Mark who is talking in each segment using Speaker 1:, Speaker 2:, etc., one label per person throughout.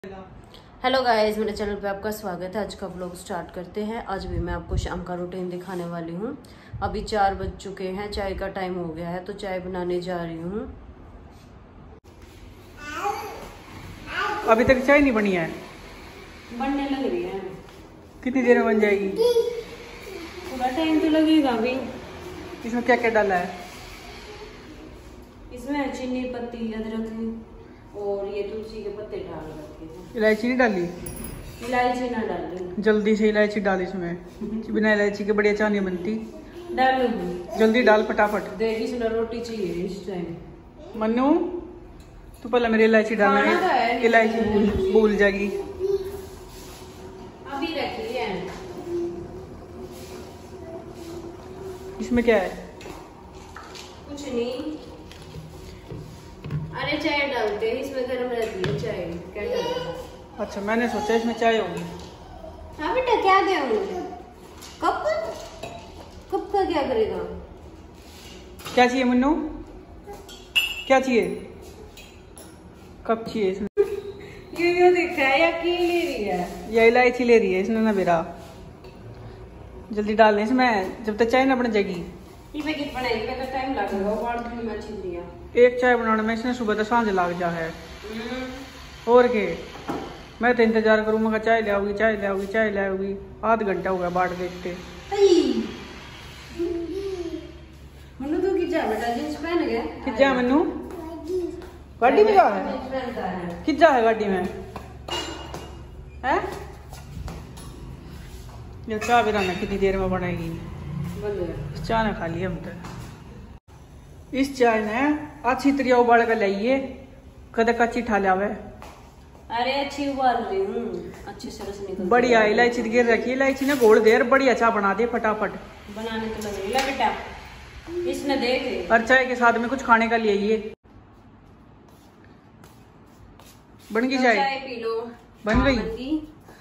Speaker 1: Hello guys, मेरे channel पे आपका स्वागत है। आज का व्लॉग स्टार्ट करते हैं। आज भी मैं आपको शाम का रूटीन दिखाने वाली हूँ। अभी 4 बज चुके हैं, चाय का टाइम हो गया है, तो चाय बनाने जा रही हूँ।
Speaker 2: अभी तक चाय नहीं बनी है?
Speaker 1: बनने लग रही है।
Speaker 2: कितनी देर में बन जाएगी?
Speaker 1: पूरा टाइम तो लगेगा अभी।
Speaker 2: इसमें क्या क्या डाला है?
Speaker 1: इसमें चीनी, पत्ती, अदरक और ये तुलसी के पत्ते डाल रखे हैं।
Speaker 2: इलायची नहीं डाली?
Speaker 1: इलायची ना डाली।
Speaker 2: जल्दी से इलायची डाल इसमें। बिना इलायची के बढ़िया चाय नहीं बनती।
Speaker 1: डालूंगी।
Speaker 2: जल्दी डाल फटाफट।
Speaker 1: देखी सुना रोटी चाहिए इस टाइम।
Speaker 2: मन्नू तू पहले मेरी इलायची डालना है। इलायची भूल जाएगी।
Speaker 1: अभी रखी है।
Speaker 2: इसमें क्या है?
Speaker 1: कुछ नहीं। अरे चाय डालते हैं, इसमें गर्म रहती है चाय। क्या डालते?
Speaker 2: अच्छा, मैंने सोचा इसमें चाय होगी।
Speaker 1: हाँ बेटा, क्या दे मुझे? कप का क्या करेगा?
Speaker 2: क्या चाहिए मन्नू? क्या चाहिए? कप चाहिए इसमें?
Speaker 1: यूं देखा है या की ले रही है?
Speaker 2: या इलायची ले रही है इसने ना बेरा। जल्दी डाल दे इसमें, जब तक चाय ना बन जाएगी।
Speaker 1: ये पैकेट बनाएगी तो टाइम लगेगा। और भी मैं छिप दिया।
Speaker 2: एक चाय बनाने में इसने सुबह तो सांझ लाग जा है। और के मैं तो इंतजार करूँ, मगर चाय ले आओगी, चाय ले आओगी, चाय ले आओगी। आध घंटा हो गया बाट देखते।
Speaker 1: मन्नू तू किजा बेटा जींस पहन गया?
Speaker 2: किजा मन्नू? गाड़ी में जा है? किजा है गाड़ी में? है ये चाय भी रहना कितनी देर में बनाएगी? चाय ने खा लिया हम तो। इस चाय ने अच्छी तरह उबाल कर लाइए, कदे कच्ची ठा लावे।
Speaker 1: अरे अच्छी उबाल रही हूँ, अच्छी सरस निकल।
Speaker 2: बढ़िया इलायची गिर रखी, इलायची ने घोल देर बढ़िया चाय बना दे फटाफट।
Speaker 1: बनाने तो लग रही है बेटा, इसने देख।
Speaker 2: और चाय के साथ में कुछ खाने का ले आइए। बन गई चाय?
Speaker 1: चाय पी लो।
Speaker 2: बन गई।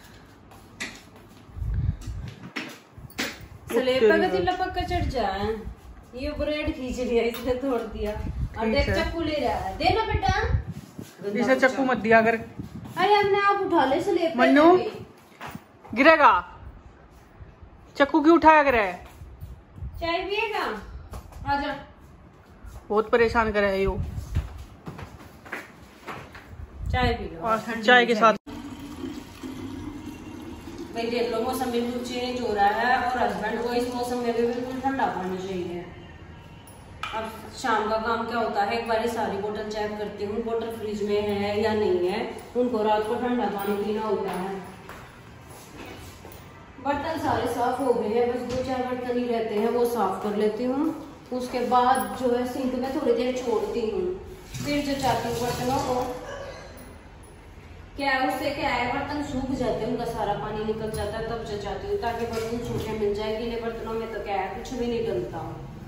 Speaker 1: स्लेब पे गति लपक कर चढ़ जाए। ये ब्रेड खींच लिया, इसने तोड़ दिया। और देख चक्कू ले रहा है। देना बेटा।
Speaker 2: इसे चक्कू मत दिया अगर।
Speaker 1: अरे हमने आप उठा ले स्लेब पे।
Speaker 2: मन्नू गिरेगा। चक्कू क्यों उठाया करे?
Speaker 1: चाय पिएगा? आजा।
Speaker 2: बहुत परेशान करे है यो।
Speaker 1: चाय पी लो।
Speaker 2: और चाय के साथ
Speaker 1: भाई देख लो, मौसम बिल्कुल चेंज हो रहा है और हस्बैंड को इस मौसम में भी बिल्कुल ठंडा पानी चाहिए। अब शाम का काम क्या होता है, एक बार सारी बोतल चेक करती हूँ बोतल फ्रिज में है या नहीं है। उनको रात को ठंडा पानी पीना होता है। बर्तन सारे साफ हो गए हैं, बस 2-4 बर्तन ही रहते हैं, वो साफ कर लेती हूँ। उसके बाद जो है सिंक में थोड़ी देर छोड़ती हूँ, फिर जो चाहती हूँ बर्तनों को क्या है, उससे क्या है बर्तन सूख जाते हैं, उनका सारा पानी निकल जाता है, तब जचाती हूँ ताकि बर्तन सूखे मिल जाए। गीले बर्तनों में तो क्या है कुछ भी नहीं डलता।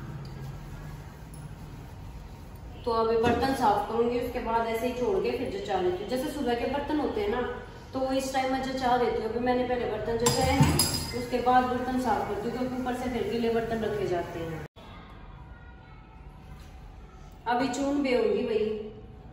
Speaker 1: तो अभी बर्तन साफ करूंगी, उसके बाद ऐसे ही छोड़ के फिर जचा लेती हूँ। जैसे सुबह के बर्तन होते हैं ना, तो वो इस टाइम में जचा देती हूँ। अभी मैंने पहले बर्तन जचाए हैं, उसके बाद बर्तन साफ करती हूँ, क्योंकि ऊपर से फिर गीले बर्तन रखे जाते हैं। अभी चून बेऊंगी भाई,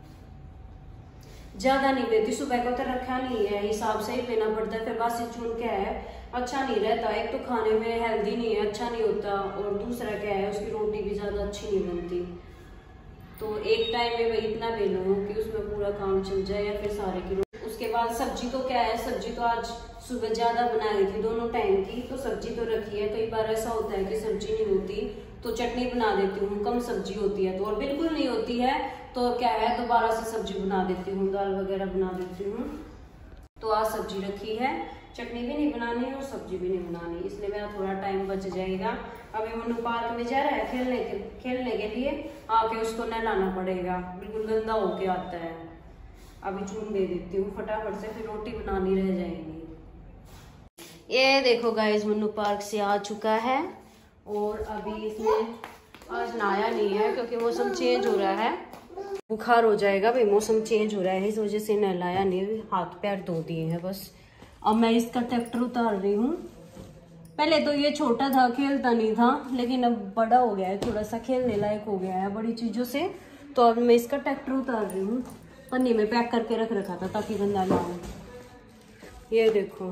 Speaker 1: ज्यादा नहीं लेती। सुबह को तो रखा नहीं है, हिसाब से ही लेना पड़ता है। फिर बासी चून क्या है अच्छा नहीं रहता, एक तो खाने में हेल्दी नहीं है, अच्छा नहीं होता, और दूसरा क्या है उसकी रोटी भी ज्यादा अच्छी नहीं बनती। तो एक टाइम में भाई इतना बेलूं कि उसमें पूरा काम चल जाए, या फिर सारे की रोटी। उसके बाद सब्जी तो क्या है, सब्जी तो आज सुबह ज्यादा बनाई थी, दोनों टाइम की, तो सब्जी तो रखी है। कई बार ऐसा होता है कि सब्जी नहीं होती तो चटनी बना देती हूँ, कम सब्जी होती है तो, और बिल्कुल नहीं होती है तो क्या है दोबारा से सब्जी बना देती हूँ, दाल वगैरह बना देती हूँ। तो आज सब्जी रखी है, चटनी भी नहीं बनानी और सब्जी भी नहीं बनानी, इसलिए मेरा थोड़ा टाइम बच जाएगा। अभी मन्नू पार्क में जा रहा है खेलने के लिए, आके उसको नहलाना पड़ेगा, बिल्कुल गंदा होके आता है। अभी चून दे देती हूँ फटाफट से, फिर रोटी बनानी रह जाएगी। ये देखो गाइस, मन्नू पार्क से आ चुका है और अभी इसमें आज नहाया नहीं है क्योंकि मौसम चेंज हो रहा है, बुखार हो जाएगा भाई, मौसम चेंज हो रहा है, इस वजह से नहलाया नहीं, हाथ पैर धो दिए हैं बस। अब मैं इसका ट्रैक्टर उतार रही हूँ। पहले तो ये छोटा था, खेलता नहीं था, लेकिन अब बड़ा हो गया है, थोड़ा सा खेलने लायक हो गया है बड़ी चीजों से, तो अब मैं इसका ट्रैक्टर उतार रही हूँ। पन्नी में पैक करके रख रखा था ताकि गंदा ना हो। ये देखो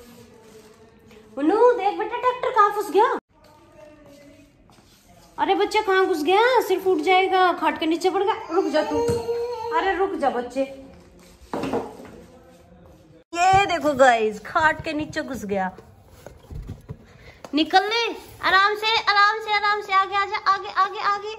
Speaker 1: मनु, देख बेटा ट्रैक्टर कहाँ फंस गया। अरे बच्चे कहाँ घुस गया, सिर फूट जाएगा, खाट के नीचे पड़ गया। रुक जा तू, अरे रुक जा बच्चे। ये देखो गाइस, खाट के नीचे घुस गया। निकल ले, आराम से आराम से आराम से, आगे आजा, आगे आगे आगे।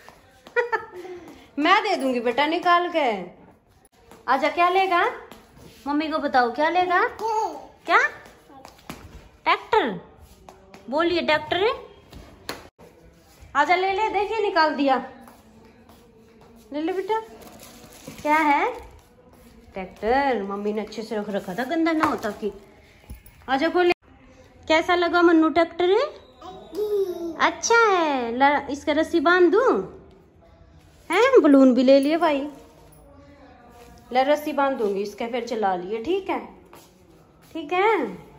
Speaker 1: मैं दे दूंगी बेटा निकाल के। आजा, क्या लेगा मम्मी को बताओ, क्या लेगा? क्या? ट्रैक्टर बोलिए, ट्रैक्टर है। आजा ले ले, देखिए निकाल दिया। ले ले बेटा, क्या है? ट्रैक्टर। मम्मी ने अच्छे से रख रखा था, गंदा ना होता कि। आजा खोले। कैसा लगा मन्नू ट्रैक्टर है? अच्छा है। इसका रस्सी बांध दूं? हैं, बलून भी ले लिए भाई। ले रस्सी बांध दूंगी इसके, फिर चला लिए। ठीक है, ठीक है।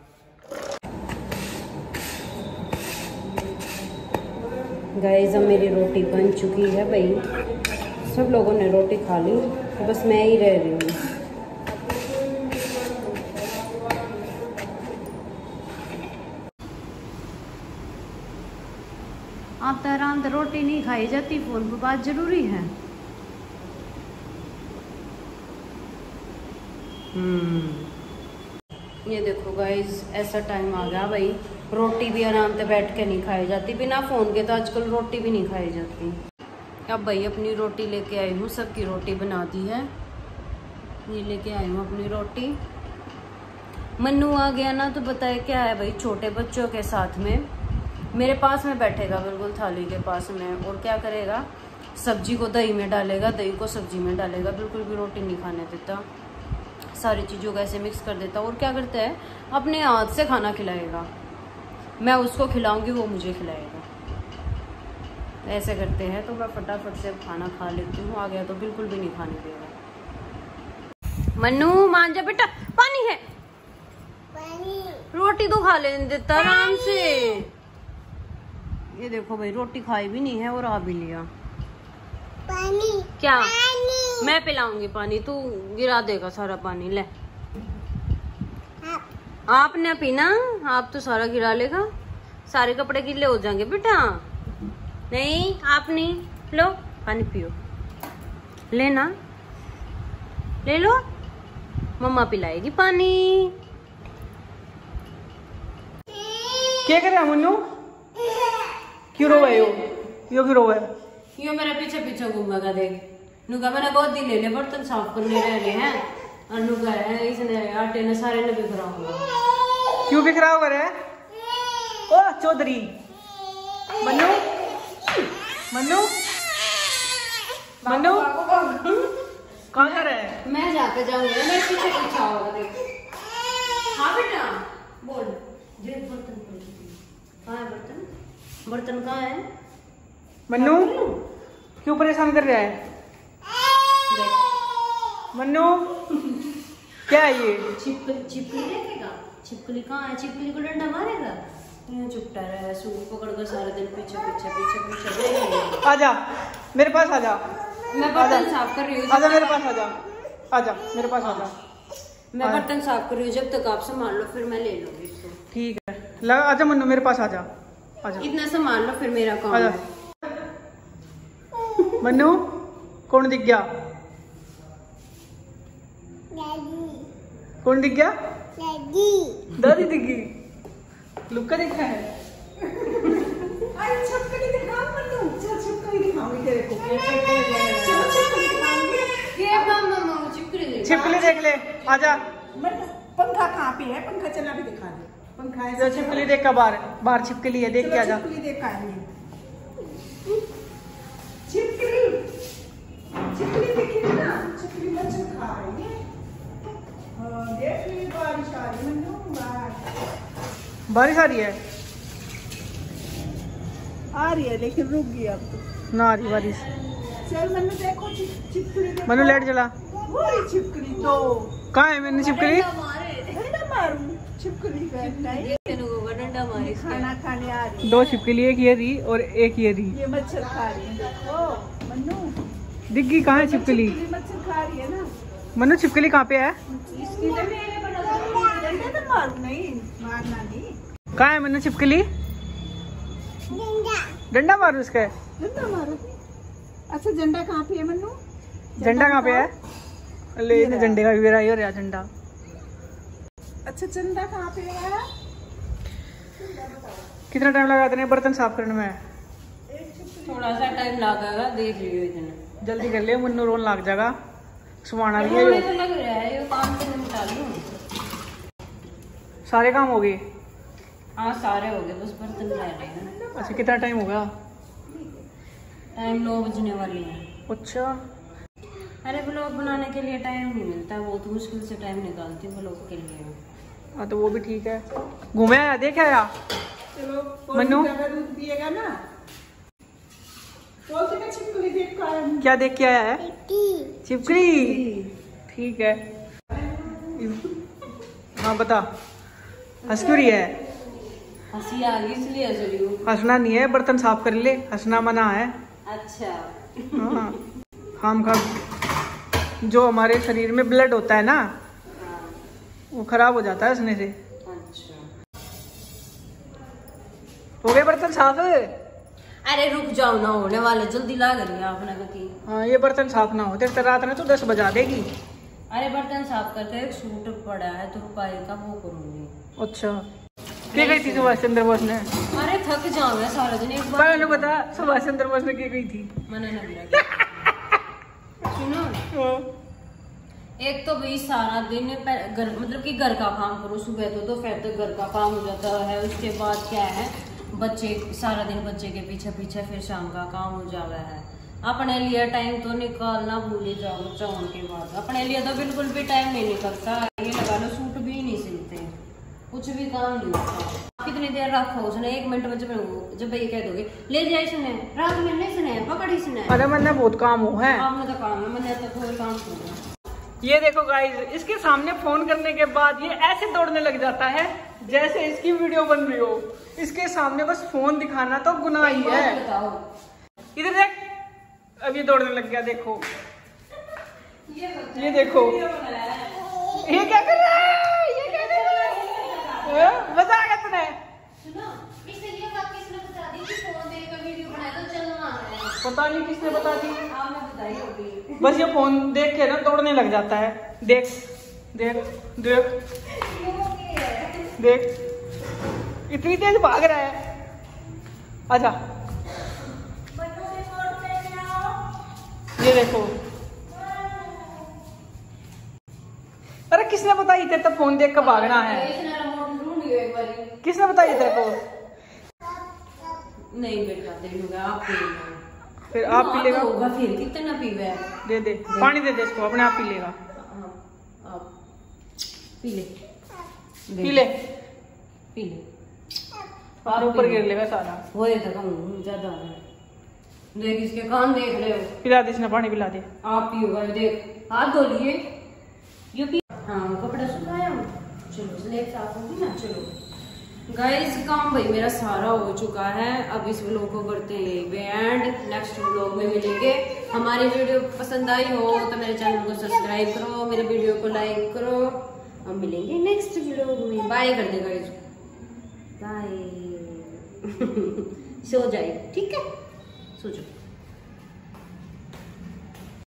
Speaker 1: गाइस अब मेरी रोटी बन चुकी है भाई। सब लोगों ने रोटी खा ली, बस मैं ही रह रही हूँ। आप तो आराम से रोटी नहीं खाई जाती, फोन पर बात जरूरी है। ये देखो गाइस, ऐसा टाइम आ गया भाई, रोटी भी आराम से बैठ के नहीं खाई जाती, बिना फोन के तो आजकल रोटी भी नहीं खाई जाती। अब भाई अपनी रोटी लेके आई हूँ, सबकी रोटी बना दी है। ये लेके आई हूँ अपनी रोटी। मन्नू आ गया ना तो बताए क्या है भाई, छोटे बच्चों के साथ में मेरे पास में बैठेगा, बिल्कुल थाली के पास में, और क्या करेगा, सब्जी को दही में डालेगा, दही को सब्जी में डालेगा, बिल्कुल भी रोटी नहीं खाने देता। सारी चीज़ों को ऐसे मिक्स कर देता, और क्या करता है, अपने हाथ से खाना खिलाएगा। मैं उसको खिलाऊंगी, वो मुझे खिलाएगा। ऐसे करते हैं, तो मैं फटाफट से खाना खा लेती हूँ। आ गया तो बिल्कुल भी नहीं खाने देगा। मन्नू मान जा बेटा, पानी है, पानी। रोटी तो खा लेने देता आराम से। ये देखो भाई, रोटी खाई भी नहीं है और आ भी लिया। पानी क्या? पानी। मैं पिलाऊंगी पानी, तू गिरा देगा सारा पानी। ले, आपने पीना, आप तो सारा गिरा लेगा, सारे कपड़े गीले हो जाएंगे बेटा। नहीं, आप नहीं। लो पानी पियो, लेना, ले लो, मम्मा पिलाएगी पानी।
Speaker 2: क्या कर रहा है मन्नू? क्यों रो है यो क्यों रो है?
Speaker 1: यो मेरा पीछे पीछे घूमेगा। देख, नुका मैंने बहुत दिन ले ले बर्तन साफ करने रहे हैं, और नुका है इसने आटे ने सारे ने बिखरा हुआ।
Speaker 2: क्यों बिखरा हुआ है? ओ चौधरी, मन्नू मन्नू मन्नू कहाँ जा रहा है? मैं जाके जाऊंगी, मेरे पीछे पीछे होगा। देख, हाँ बेटा बोल। देख बर्तन कहाँ है? बर्तन बर्तन कहाँ है? मन्नू क्यों परेशान कर रहा है? मन्नू क्या है ये? छिपकली देखेगा? छिपकली कहाँ है? छिपकली को डंडा मारेगा? चुपटा रहा है, सूप पकड़ कर सारा दिन पीछे पीछे पीछे पीछे। आजा मेरे पास, आजा, मैं बर्तन साफ कर रही हूँ। आजा मेरे पास, आजा, आजा मेरे पास, आजा। मैं बर्तन साफ कर रही हूँ, जब तक आप संभाल लो फिर मैं ले लूंगी इसको। ठीक है, आजा मन्नू मेरे पास, आजा, आजा, इतना संभाल लो फिर मेरा काम है। मन्नू कौन दिख गया? कौन दिख गया? दादी। दादी दिख गई? लुक्का देखा है? छिपकली दिखाओ मन्नू, चल छिपकली दिखाऊंगी तेरे को। छिपकली देख ले, आजा। पंखा कहाँ पे है? पंखा चला भी दिखा दे। पंखा है, छिपकली देख का बाहर, बाहर छिपकली है, देख के आजा। छिपकली देख का है, छिपकली छिपकली देखी ना, छिपकली मच्छर खा रही है। देख ली, बारिश आ रही है, बारिश आ रही है, आ रही है लेकिन रुक गई अब तो ना आ रही बारिश। चल मन्नू देखो छिपकली, मन्नू लाइट जला। छिपकली तो कहाँ है? मैंने छिपकली डंडा मारूं, छिपकली डंडा मारे, खाना खाने आ रही। दो छिपकली, एक ये रही और एक ये रही। ये मच्छर खा रही है। ओ मन्नू दिग्गी कहाँ है छिपकली? मच्छर खा रही है ना।
Speaker 3: मनु छिपकली कहाँ पे है? कहाँ है मनु छिपकली? डंडा मारो उसका।
Speaker 4: झंडा मारो। अच्छा झंडा कहाँ पे है मनु?
Speaker 3: झंडा कहाँ पे है? ले झंडे का भी रहा है झंडा।
Speaker 4: अच्छा झंडा कहाँ पे है?
Speaker 3: कितना टाइम लगाते हैं बर्तन साफ करने में?
Speaker 1: थोड़ा सा टाइम लगेगा, देख लियो इतना।
Speaker 3: जल्दी कर ले, मन्नू रोन लग जाएगा। सुहाना भी
Speaker 1: मुझे
Speaker 3: है।
Speaker 1: तो लग रहा है ये काम तो निपटा लूं।
Speaker 3: सारे काम हो गए?
Speaker 1: हाँ सारे हो गए, बस बर्तन रह रहे हैं।
Speaker 3: अच्छा कितना टाइम हो गया?
Speaker 1: टाइम 9 बजने वाली है।
Speaker 3: अच्छा
Speaker 1: अरे ब्लॉग बनाने के लिए टाइम नहीं मिलता, बहुत मुश्किल से टाइम निकालती हूँ ब्लॉग के लिए।
Speaker 3: हाँ तो वो भी ठीक है। घूमे आया, देख आया?
Speaker 4: चलो
Speaker 3: मन्नू
Speaker 4: दूध पिएगा ना? छिपकली देख कर आया।
Speaker 3: क्या देख के आया है? छिपकली। ठीक है। हाँ बता, हंस क्यों रही है?
Speaker 1: हंसी आ गई इसलिए हंस रही हूँ।
Speaker 3: हंसना नहीं है, बर्तन साफ कर ले, हंसना मना है।
Speaker 1: अच्छा।
Speaker 3: हाँ खाम खा जो हमारे शरीर में ब्लड होता है ना, वो खराब हो जाता है हंसने से।
Speaker 1: अच्छा
Speaker 3: हो गए बर्तन साफ?
Speaker 1: अरे रुक जाओ ना, होने वाले जल्दी ला करिए आपने की।
Speaker 3: हाँ ये बर्तन साफ ना होते तो रात में तो 10 बजा देगी।
Speaker 1: अरे बर्तन साफ करके एक सूट पड़ा है तो रुपाई का, वो करूंगी।
Speaker 3: अच्छा क्या गई थी सुभाष चंद्र बोस ने?
Speaker 1: अरे थक जाओ मैं सारा दिन एक बार।
Speaker 3: मैंने बता सुभाष चंद्र बोस ने क्या गई थी?
Speaker 1: मैंने नहीं लगा। सुनो, एक तो भाई सारा दिन घर मतलब कि घर का काम करो, सुबह तो दोपहर तक घर का काम हो जाता है। उसके बाद क्या है, बच्चे सारा दिन बच्चे के पीछे पीछे, फिर शाम का काम हो जाता है। अपने लिए टाइम तो निकालना भूल ही जाओ। चाउन के बाद अपने लिए तो बिल्कुल भी टाइम नहीं निकलता। ये लगा लो सूट भी नहीं सिलते, कुछ भी काम नहीं होता। कितनी देर रखो उसने, 1 मिनट में जब ये कह दोगे ले जाए इसने, रात में नहीं सुने, पकड़ इसने।
Speaker 3: अरे मैंने बहुत काम हो है।
Speaker 1: आपने तो काम है, मैंने तो कोई काम किया।
Speaker 3: ये देखो गाइस, इसके सामने फोन करने के बाद ये ऐसे दौड़ने लग जाता है जैसे इसकी वीडियो बन रही हो। इसके सामने बस फोन दिखाना तो गुनाह ही है। इधर देख, अब ये दौड़ने लग गया। देखो ये देखो, ये क्या कर रहा है? ये क्या कर रहा है? मजा आ गया तुझे? पता नहीं किसने बता दी, बस ये फोन देख के ना दौड़ने लग जाता है। देख देख देख देख, इतनी तेज भाग रहा है। आजा, ये देखो। अरे किसने बताई तेरे तो फोन देख कर भागना है? किसने बताई तेरे को?
Speaker 1: नहीं बेटा दे दूंगा, आप पी लेना।
Speaker 3: फिर आप पी लेगा?
Speaker 1: होगा फिर कितना पीवे?
Speaker 3: दे दे पानी, दे दे इसको, अपने आप पी लेगा।
Speaker 1: आप पी ले,
Speaker 3: पी ले,
Speaker 1: पी ले।
Speaker 3: ऊपर गिर लेगा सारा।
Speaker 1: वो ज्यादा देख, इसके कान देख रहे हो।
Speaker 3: पिला दे, इसने पानी पिला दे।
Speaker 1: आप पियोगा, देख हाथ धो लिए। ये पी। हाँ कपड़ा सुखाया, चलो स्लेब साफ होगी ना। चलो गाइस काम भाई मेरा सारा हो चुका है। अब इस व्लॉग को करते हैं एंड नेक्स्ट व्लॉग में मिलेंगे। हमारी वीडियो पसंद आई हो तो मेरे चैनल को सब्सक्राइब करो, मेरे वीडियो को लाइक करो। हम मिलेंगे नेक्स्ट व्लॉग में। बाय कर दे गाइस, बाय। सो जाए, ठीक है, सो जाओ।